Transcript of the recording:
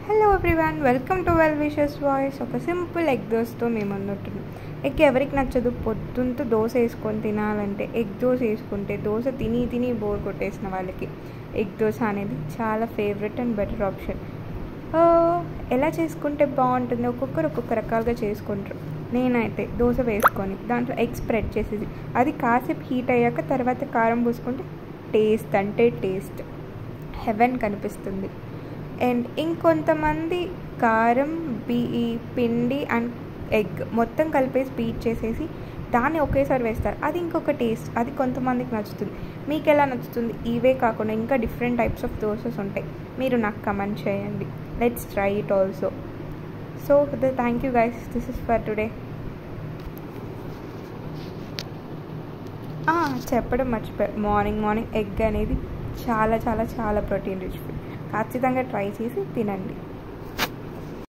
Hello everyone, welcome to well wishes voice. ఒక simple egg దోశతో మేము అన్నట్టున్నాం. ఎగ్ ఎవరికి నచ్చదు? పొద్దుంతో దోశ వేసుకొని తినాలంటే ఎగ్ దోశ వేసుకుంటే దోశ తిని తిని బోర్ కొట్టేసిన వాళ్ళకి ఎగ్ దోశ అనేది చాలా ఫేవరెట్ అండ్ బెటర్ ఆప్షన్. ఎలా చేసుకుంటే బాగుంటుంది? ఒక్కొక్కరు ఒక్కొక్క రకాలుగా చేసుకుంటారు. నేనైతే దోశ వేసుకొని దాంట్లో ఎగ్ స్ప్రెడ్ చేసేది, అది కాసేపు హీట్ అయ్యాక తర్వాత కారం పూసుకుంటే టేస్ట్ అంటే టేస్ట్ హెవెన్ కనిపిస్తుంది. అండ్ ఇంకొంతమంది కారం పిండి అండ్ ఎగ్ మొత్తం కలిపేసి బీట్ చేసేసి దాన్ని ఒకేసారి వేస్తారు. అది ఇంకొక టేస్ట్, అది కొంతమందికి నచ్చుతుంది. మీకు ఎలా నచ్చుతుంది? ఇవే కాకుండా ఇంకా డిఫరెంట్ టైప్స్ ఆఫ్ దోసెస్ ఉంటాయి. మీరు నాకు కమెంట్ చేయండి. Let's try it also. So thank you guys, this is for today. చెప్పడం మర్చిపోయారు, మార్నింగ్ ఎగ్ అనేది చాలా చాలా చాలా ప్రోటీన్ రిచ్ ఫుడ్. ఖచ్చితంగా ట్రై చేసి తినండి.